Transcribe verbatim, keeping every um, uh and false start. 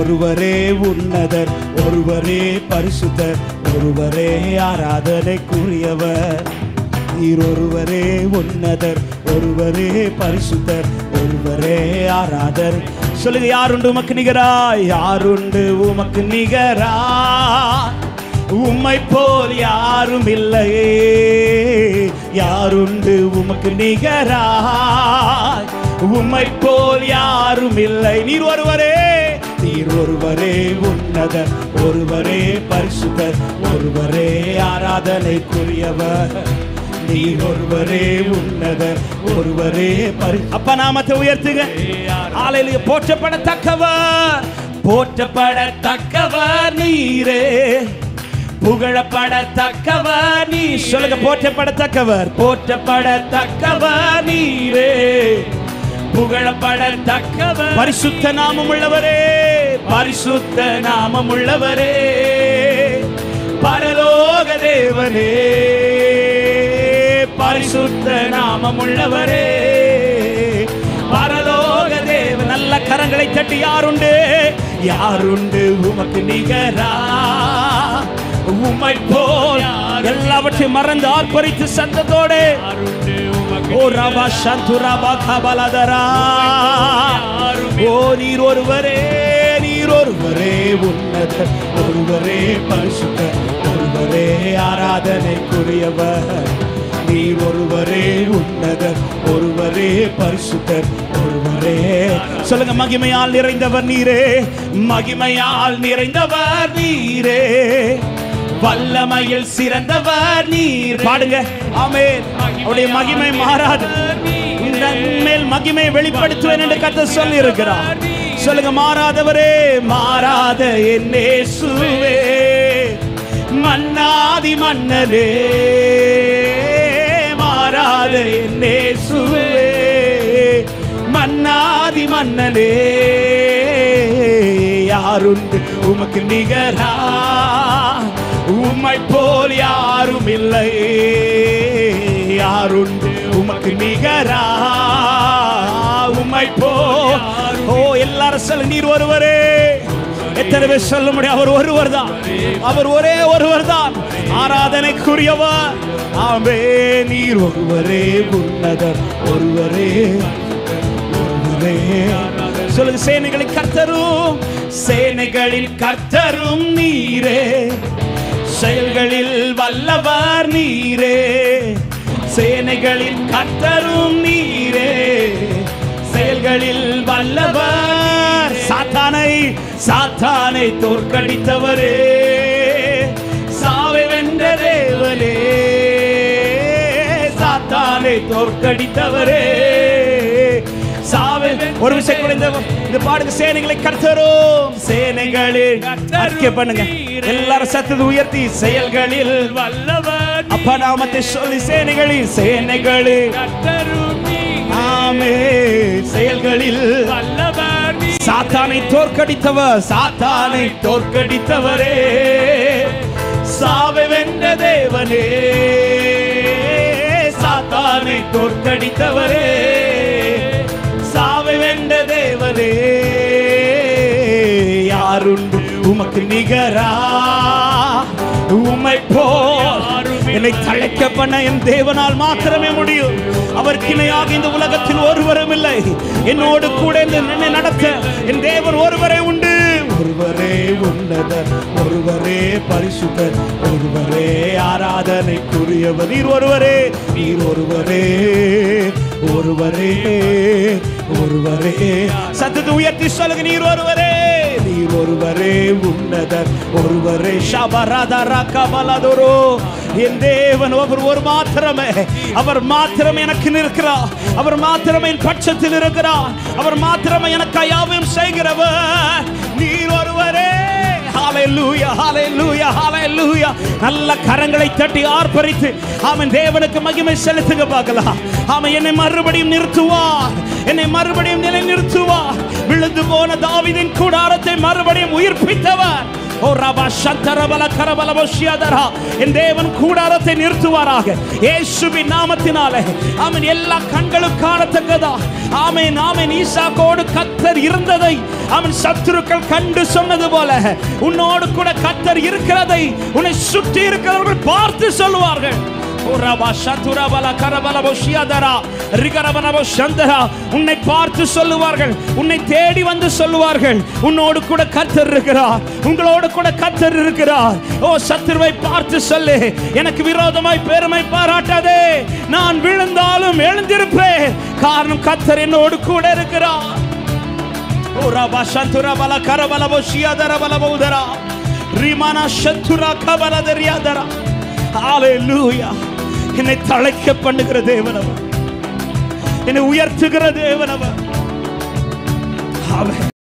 ஒருவரே உன்னதர், ஒருவரே பரிசுத்தர், ஒருவரே ஆராதனைக்குரியவர். நீர் ஒருவரே உன்னதர், ஒருவரே பரிசுத்தர், ஒருவரே ஆராதனை. சொல்லுங்க, யாருண்டு உமக்கு நிகராய்? யாருண்டு உமக்கு நிகராய்? உம்மை போல் யாரும் இல்லையே. யாருண்டு உமக்கு நிகராய்? உம்மை போல் யாரும் இல்லை. நீர் ஒருவரே, நீர் ஒருவரே உன்னதர், ஒருவரே பரிசுத்தர், ஒருவரே ஆராதனைக்குரியவர். நீர் ஒருவரே உன்னதர், ஒருவரே பரி. அப்ப நாமத்தை உயர்த்துக. ஹல்லேலூயா. போற்றப்படத்தக்கவர், போற்றப்படத்தக்கவர் நீரே. புகழப்படத்தக்கவர் நீ. சொல்லுங்க, போற்றப்படத்தக்கவர், போற்றப்படத்தக்கவர் நீரே. புகழப்படத்தக்கவர், பரிசுத்த நாமம் உள்ளவரே, பரிசுத்த நாமம் உள்ளவரே, பரலோக தேவனே, பரிசுத்த நாமம் உள்ளவரே, பரலோக தேவ. நல்ல கரங்களை தட்டி, யாருண்டு? யாருண்டு உமக்கு நிகரா? உம்மை போல் எல்லாவற்றையும் மறந்து ஆர்ப்பரித்து சத்தத்தோடு ஓ ரபா சந்துரபா கபலதரா. ஓ நீர் ஒருவரே, நீர் ஒருவரே உன்னதர், ஒருவரே பரிசுத்தர், ஒருவரே ஆராதனைக்குரியவர். நீர் ஒருவரே உன்னதர், ஒருவரே பரிசுத்தர், ஒருவரே. சொல்லுங்க, மகிமையால் நிறைந்தவர் நீரே, மகிமையால் நிறைந்தவர் நீரே, வல்லமையில் சிறந்தவர் நீர். பாடுங்க, ஆமென். அவருடைய மகிமை மாறாது. மேல் மகிமை வெளிப்படுத்துவேன் என்று கர்த்தர் சொல்லி இருக்கிறார். சொல்லுங்க, மாறாதவரே, மாறாத என் இயேசுவே, மன்னாதி மன்னரே, மாறாத என் இயேசுவே, மன்னாதி மன்னரே. யாருண்டு உமக்கு நிகரா? உம்மை போல் யாரும் இல்லை. யாருண்டு உமக்கு நிகரா? உம்மை போல். ஓ எல்லாரும் சொல்ல, நீர் ஒருவரே. எத்தனை பேர் சொல்ல முடியும்? அவர் ஒருவர் தான், அவர் ஒரே ஒருவர் தான் ஆராதனைக்குரியவர். ஆமே. நீர் ஒருவரே உன்னதர், ஒருவரே, ஒருவரே. சொல்லுங்க, சேனைகளின் கர்த்தரும், சேனைகளின் கர்த்தரும் நீரே, செயல்களில் வல்லவர் நீரே, சேனைகளின் கர்த்தரும் நீரே, செயல்களில் வல்லவர். சாத்தானை, சாத்தானை தோற்கடித்தவரே, சாவை வென்ற தேவனே, சாத்தானை தோற்கடித்தவரே, சாவை. ஒரு விஷயம் குறைந்த இந்த பாடுங்க, சேனைகளை கர்த்தரும், சேனைகளில் அறிக்கை பண்ணுங்க எல்லாரும் சத்தத்தை உயர்த்தி. செயல்களில் வல்லவர். அப்பா நாமத்தை சொல்லி, சேனைகளில், சேனைகளில் கர்த்தரும். ஆமே. செயல்களில் வல்லவர். சாத்தானை தோற்கடித்தவர், சாத்தானை தோற்கடித்தவரே, சாவை வென்ற தேவனே, சாத்தானை தோற்கடித்தவரே, சாவை வென்ற தேவனே. யாருண்டு உமக்கு நிகரா? உம்மை போல் என்னை தழைக்க பண்ண என் தேவனால் மாத்திரமே முடியும். அவருக்கு இணையாக இந்த உலகத்தில் ஒருவரும் இல்லை. என்னோடு கூட என்னை நடத்த என் தேவன் ஒருவரே உண்டு. ஒருவரே உன்னதர், ஒருவரே பரிசுத்தர், ஒருவரே ஆராதனைக்குரியவர். நீர் ஒருவரே, நீர் ஒருவரே, ஒருவரே, ஒருவரே. சத்தத்தை உயர்த்தி சொல்லுங்க, நீர் ஒருவரே, நீர் ஒருவரே உன்னதர், ஒருவரே. ஷபரதரா கபலதரோ. என் தேவன் அவர் ஒரு மாத்திரமே, அவர் மாத்திரமே எனக்கு நிற்கிறார், அவர் மாத்திரமே என் பட்சத்தில் இருக்கிறார், அவர் மாத்திரமே எனக்கு யாவையும் செய்கிறவர். நீர் ஒருவரே. ஹalleluya, ஹalleluya, ஹalleluya. நல்ல கரங்களை தட்டி ஆர்ப்பரித்து ஆமென் தேவனுக்கு மகிமை செலுத்துங்க பார்க்கலாம். ஆமென். என்னை மறுபடியும் நிறுத்துவார், என்னை மறுபடியும் நிலை நிறுத்துவார். விழுந்து போன தாவீதின் கூடாரத்தை மறுபடியும் உயிர்ப்பித்தவர். ஓ ரபா சந்தரபல கரபல போஷியாதரா என் தேவன் கூடாரத்தை நிறுத்துவாராக இயேசுவின் நாமத்தினாலே. ஆமென். எல்லா கண்களும் காணத்தக்கதா. ஆமென் ஆமென். ஈசாக்கோடு கர்த்தர் இருந்ததை அவன் சத்துருக்கள் கண்டு சொன்னது போல உன்னோடு கூட கர்த்தர் இருக்கிறதை உன்னை சுற்றி இருக்கிறவர்கள் பார்த்து சொல்லுவார்கள். உன்னை பார்த்து சொல்லுவார்கள், உன்னை தேடி வந்து சொல்லுவார்கள், உன்னோடு கூட கர்த்தர் இருக்கிறார், உங்களோடு கூட கர்த்தர் இருக்கிறார். ஓ சத்துருவை பார்த்து சொல்லு, எனக்கு விரோதமாய் பெருமை பாராட்டாதே, நான் விழுந்தாலும் எழுந்திருப்பேன், காரணம் கர்த்தர் என்னோடு கூட இருக்கிறார். ஓ ரபா சந்துரா பல கரபல போஷியாதர பல பௌதரா ரிமானா சந்துரா கபல தரியாதரா. ஹalleluya. என்னை தழைக்க பண்ணுகிற தேவனவர், என்னை உயர்த்துகிற தேவனவர்.